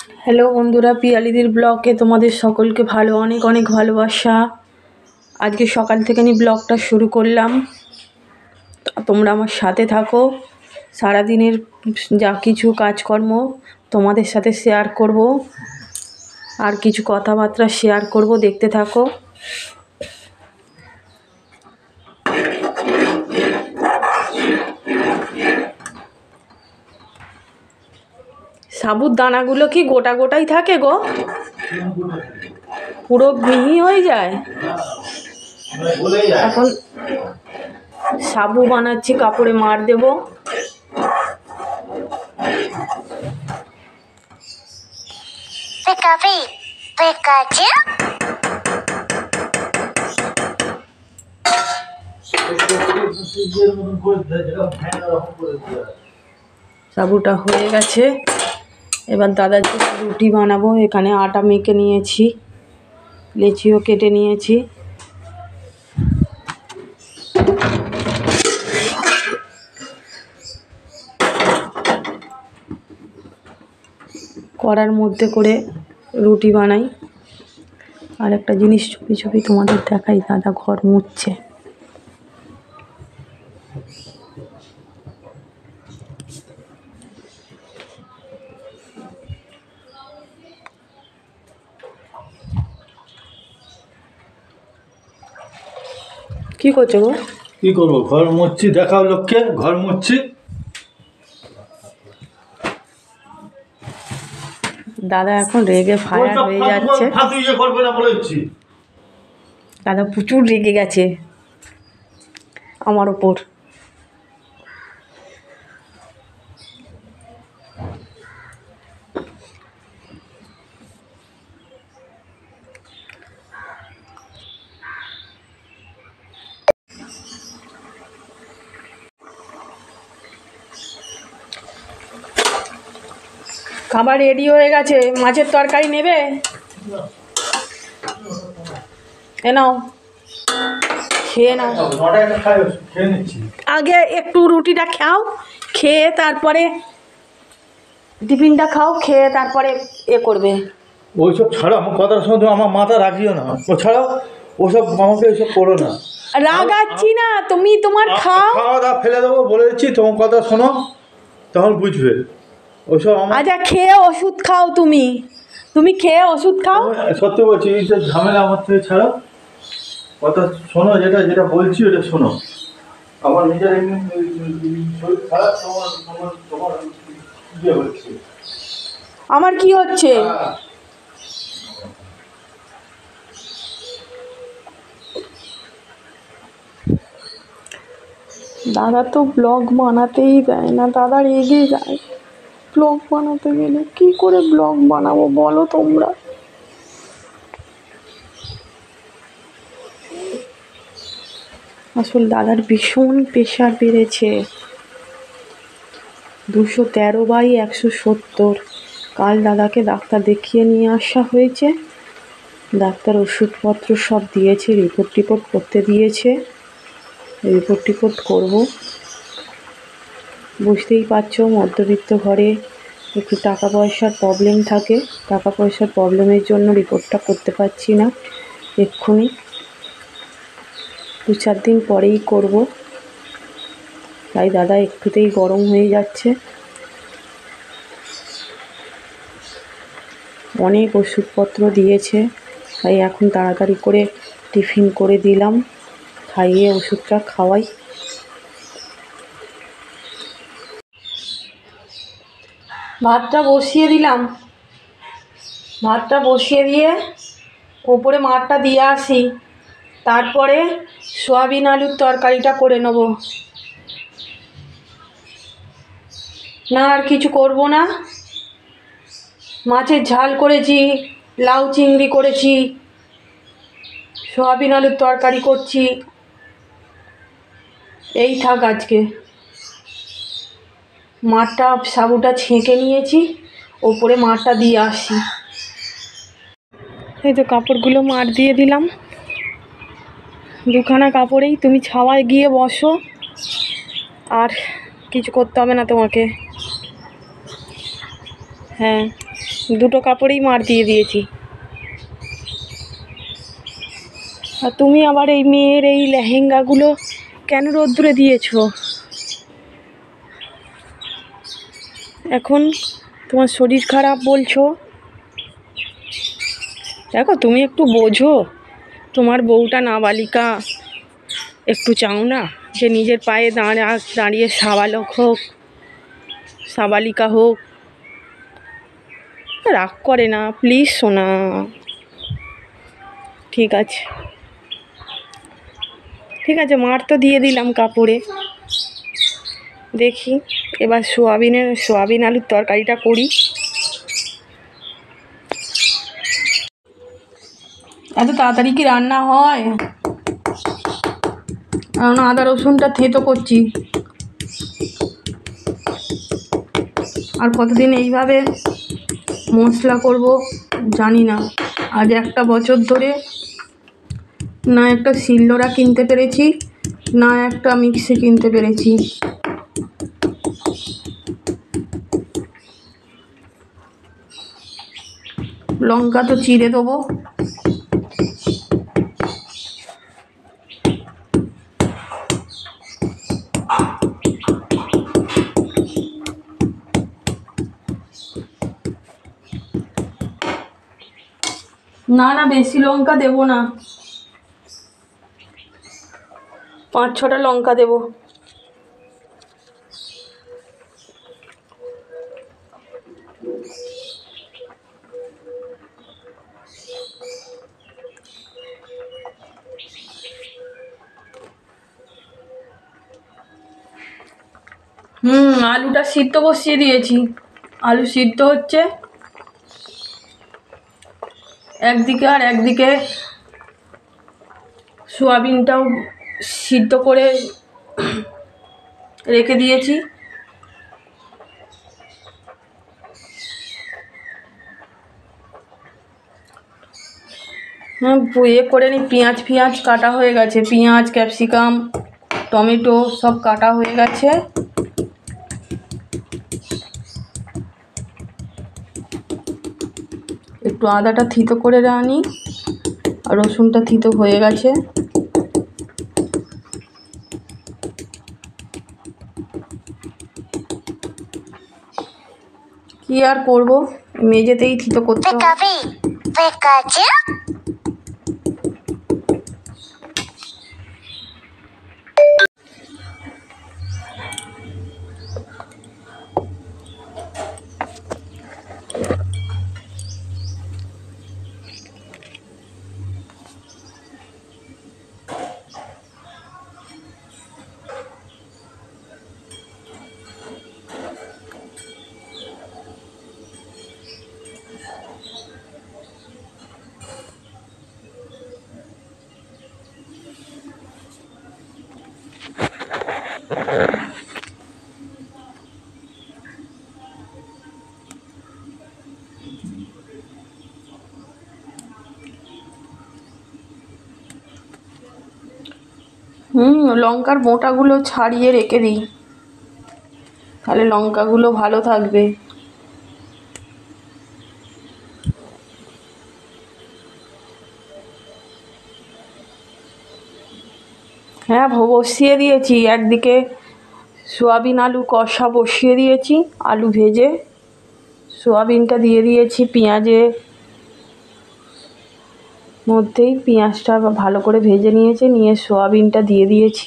Hello বন্ধুরা, পিয়ালিদির ব্লগে তোমাদের সকলকে অনেক অনেক ভালোবাসা। আজকে সকাল থেকে আমি ব্লগটা শুরু করলাম, তোমরা আমার সাথে থাকো। সারাদিনের যা কিছু কাজকর্ম তোমাদের সাথে শেয়ার করব, আর কিছু কথাবার্তা শেয়ার করব, দেখতে থাকো। সাবুর দানাগুলো কি গোটা গোটাই থাকে গো? পুরো মিহি হয়ে যায়। এখন সাবু বানাচ্ছি, কাপড়ে মার দেব। সাবুটা হয়ে গেছে, এবার দাদার জন্য রুটি বানাবো। এখানে আটা মেখে নিয়েছি, লেচিও কেটে নিয়েছি। কড়ার মধ্যে করে রুটি বানাই। আর একটা জিনিস চুপি চুপি তোমাদের দেখাই, দাদা ঘর মুছছে। কি করছো গো? কি করবো, ঘর মুছছি। দেখাও লোককে, ঘর মুছছি। দাদা এখন রেগে ফায়ার হয়ে যাচ্ছে। দাদা প্রচুর রেগে গেছে আমার ওপর। খাবার রেডি হয়ে গেছে। মাছের তরকারি নেবে? এ নাও, খেয়ে নাও। আগে একটু রুটিটা খাও, খেয়ে তারপরে টিফিনটা খাও, খেয়ে তারপরে এ করবে। ওইসব ছাড়ো, আমার কথার সঙ্গে আমার মাথা রাখিও না। ও ছাড়াও, ওসব আমাকে ওইসব করো না। রাগাচ্ছি না, তুমি তোমার খাও। খাওয়া দাওয়া ফেলে দেবো বলে দিচ্ছি, তোমার কথা শোনো, তখন বুঝবে। ওইসব আচ্ছা, খেয়ে ওষুধ খাও। তুমি তুমি খেয়ে ওষুধ খাও। সত্যি বলছি, এই যে ঝামেলা আমার থেকে ছাড়ো, কথা শোনো। যেটা যেটা বলছি ওটা শোনো। আমার নিজের এমনি শরীর খারাপ, তোমার ইয়ে হচ্ছে। আমার কি হচ্ছে? দাদা তো ব্লগ বানাতেই দেয় না, দাদা রেগে যায়। ব্লগ বানাতে গেলে কি করে ব্লগ বানাবো বলো তোমরা? আসলে দাদার ভীষণ প্রেশার বেড়েছে। 213/170। কাল দাদাকে ডাক্তার দেখিয়ে নিয়ে আসা হয়েছে। ডাক্তার ওষুধপত্র সব দিয়েছে, রিপোর্ট করতে দিয়েছে। রিপোর্ট করবো। বুঝতেই পারছো, মধ্যবিত্ত ঘরে একটু টাকা পয়সার প্রবলেম থাকে। টাকা পয়সার প্রবলেমের জন্য রিপোর্টটা করতে পারছি না এক্ষুনি। 2-4 দিন পরেই করব। তাই দাদা একটুতেই গরম হয়ে যাচ্ছে। অনেক ওষুধপত্র দিয়েছে, তাই এখন তাড়াতাড়ি করে টিফিন করে দিলাম, খাইয়ে ওষুধটা খাওয়াই। ভাতটা বসিয়ে দিলাম। ভাতটা বসিয়ে দিয়ে ওপরে মারটা দিয়ে আসি, তারপরে সয়াবিন আলুর তরকারিটা করে নেব। না আর কিছু করব না। মাছের ঝাল করেছি, লাউ চিংড়ি করেছি, সয়াবিন আলুর তরকারি করছি। এই থাক আজকে। মারটা সাবুটা ছেঁকে নিয়েছি, ওপরে মারটা দিয়ে আসি। এই তো কাপড়গুলো মার দিয়ে দিলাম। দুখানা কাপড়েই তুমি ছাওয়ায় গিয়ে বসো, আর কিছু করতে হবে না তোমাকে। হ্যাঁ। দুটো কাপড়েই মার দিয়ে দিয়েছি। আর তুমি আবার এই মেয়ের এই লেহেঙ্গাগুলো কেন রোদ্দুরে দিয়েছো? এখন তোমার শরীর খারাপ বলছো। দেখো তুমি একটু বোঝো, তোমার বউটা নাবালিকা, একটু চাও না যে নিজের পায়ে দাঁড়িয়ে সাবালক হোক, সাবালিকা হোক? রাগ করে না প্লিজ সোনা। ঠিক আছে ঠিক আছে, মার তো দিয়ে দিলাম কাপড়ে। দেখি এবার সোয়াবিন আলুর তরকারিটা করি। এত তাড়াতাড়ি কি রান্না হয়? কারণ আদা রসুনটা থেঁতো করছি। আর কতদিন এইভাবে মশলা করব জানি না। আজ একটা বছর ধরে না একটা শিলনোড়া কিনতে পেরেছি, না একটা মিক্সি কিনতে পেরেছি। লঙ্কা তো চিড়ে দেবো। না না, বেশি লঙ্কা দেবো না, 5-6টা লঙ্কা দেবো। আলুটা সিদ্ধ বসিয়ে দিয়েছি, আলু সিদ্ধ হচ্ছে একদিকে, আর একদিকে সোয়াবিনটাও সিদ্ধ করে রেখে দিয়েছি। করে নিই, পেঁয়াজ কাটা হয়ে গেছে, পেঁয়াজ, ক্যাপসিকাম, টমেটো সব কাটা হয়ে গেছে। একটু আদাটা থিতো করে রাখি, আর রসুনটা থিতো হয়ে গেছে। কি আর করব, মেঝেতেই থিতো করতে হবে। লঙ্কার বোঁটাগুলো ছাড়িয়ে রেখে দিই, তাহলে লঙ্কাগুলো ভালো থাকবে। হ্যাঁ বসিয়ে দিয়েছি, একদিকে সোয়াবিন আলু কষা বসিয়ে দিয়েছি, আলু ভেজে সোয়াবিনটা দিয়ে দিয়েছি পেঁয়াজের মধ্যেই, পেঁয়াজটা ভালো করে ভেজে নিয়েছি, নিয়ে সোয়াবিনটা দিয়ে দিয়েছি।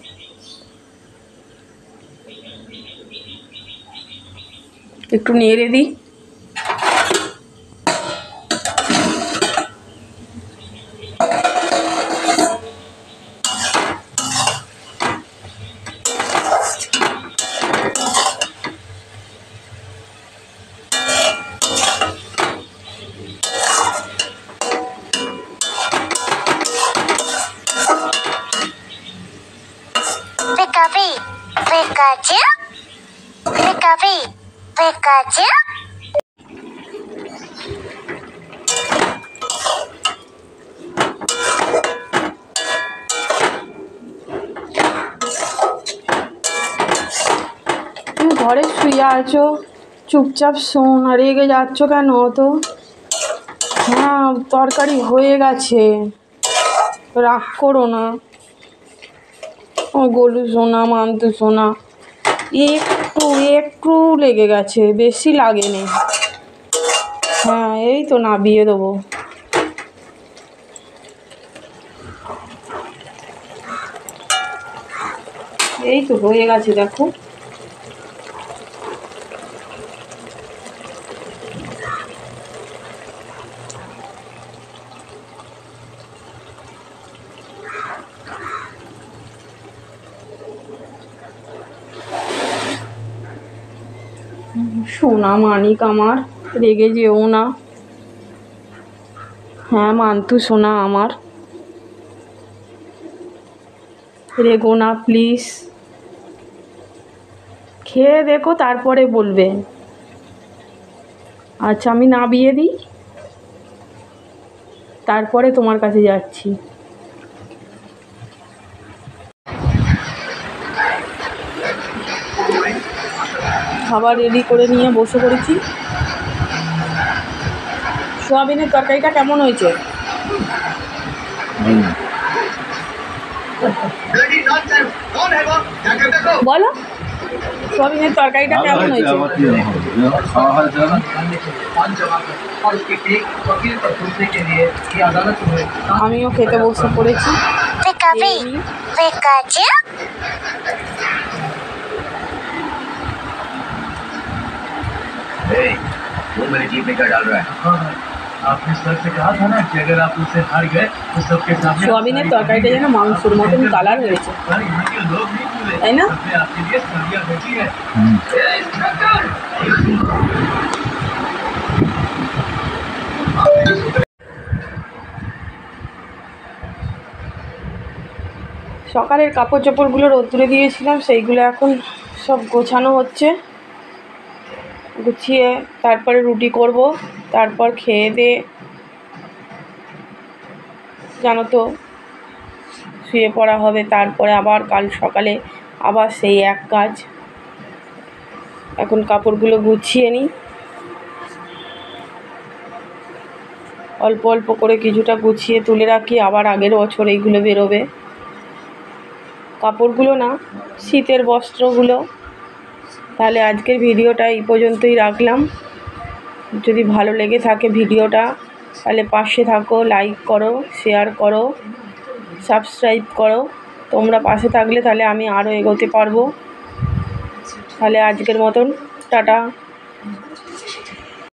একটু নেড়ে দিই। তুমি ঘরে শুয়ে আছো, চুপচাপ শোন, আর রেগে যাচ্ছ কেন তো? হ্যাঁ, তরকারি হয়ে গেছে, রাগ করো না। ও গোলু সোনা, মান্তু সোনা, একটু একটু লেগে গেছে, বেশি লাগেনি। হ্যাঁ, এই তো নাবিয়ে দেবো। এই তো হয়ে গেছে, দেখো। সোনা মানিক আমার, রেগে যেও না। হ্যাঁ মান্তু সোনা আমার, রেগো না প্লিজ। খেয়ে দেখো, তারপরে বলবে। আচ্ছা, আমি নাবিয়ে দিই, তারপরে তোমার কাছে যাচ্ছি। খাবার রেডি করে নিয়ে বসে পড়েছি। সোয়াবিনের তরকারিটা কেমন হয়েছে? বলো, সোয়াবিনের তরকারিটা কেমন হয়েছে? আমিও খেতে বসে পড়েছি। वो मेरे जीप में क्या डाल रहा है? आपने सर से कहा था ना कि अगर आप उससे हार गए तो सबके सामने সোয়াবিনের তরকারিটা যেন মাংসের মতন কালার হয়েছে, पर यहाँ के लोग नहीं भूले, তাই না? सबने आपके लिए सब्जियां भेजी है। সকালের কাপড় চোপড়গুলো রোদ্দুরে দিয়েছিলাম, সেইগুলো এখন সব গোছানো হচ্ছে। গুছিয়ে তারপরে রুটি করব, তারপর খেয়ে দিয়ে জানো তো শুয়ে পড়া হবে। তারপরে আবার কাল সকালে আবার সেই এক কাজ। এখন কাপড়গুলো গুছিয়ে নিই, অল্প অল্প করে কিছুটা গুছিয়ে তুলে রাখি, আবার আগের বছর এইগুলো বেরোবে। কাপড়গুলো না, শীতের বস্ত্রগুলো। তাহলে আজকের ভিডিওটা এই পর্যন্তই রাখলাম। যদি ভালো লেগে থাকে ভিডিওটা, তাহলে পাশে থাকো, লাইক করো, শেয়ার করো, সাবস্ক্রাইব করো। তোমরা পাশে থাকলে তাহলে আমি আরও এগোতে পারবো। তাহলে আজকের মতন টাটা।